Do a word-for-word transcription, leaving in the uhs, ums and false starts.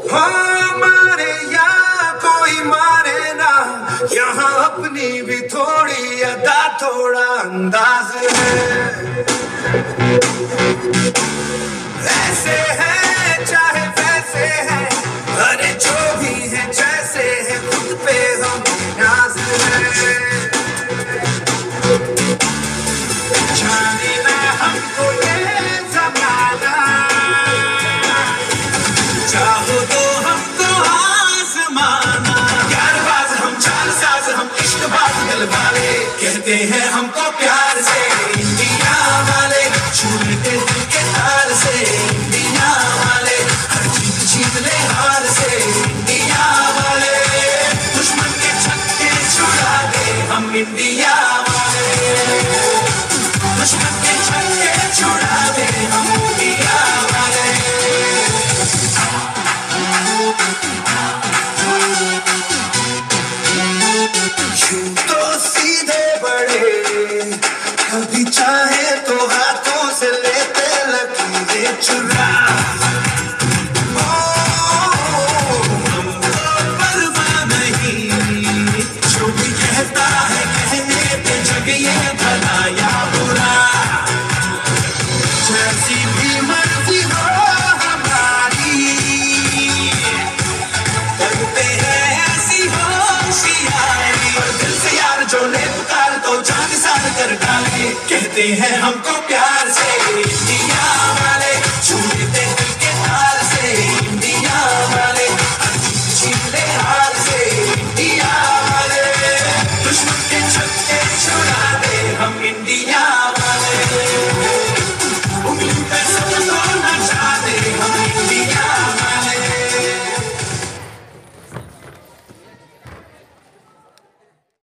हाँ मारे या कोई मारे ना, यहाँ अपनी भी थोड़ी अदा थोड़ा अंदाज है। ऐसे है चाहे वैसे है, अरे जो भी है जैसे है, खुद पे हम नाज है। जाने ना हमको ये जमाना, चाहो तो हमको आज़माना। यारबाज हम चालसाज हम इश्कबाज दिल वाले, कहते हैं हमको प्यार से इंडिया वाले, छूने के दिल के तार से इंडिया वाले, हर जीत जीत ले हार से इंडिया वाले, दुश्मन के छक्के छुड़ा दे हम इंडिया वाले, दुश्मन के छक्के छुड़ा दे हम इंडिया वाले। यूं तो सीधे बड़े, कभी चाहे तो हाथों से लेते लकीरें चुरा। हमको परवाह नहीं, जो भी कहता है कहने पे, जग ये भला या बुरा, जैसी भी मर्जी हो हमारी, करते हैं ऐसी होशियारी। और दिल से यार जो ले पुकार तो जान सार कर डाले, कहते हैं हमको प्यार से इंडिया वाले,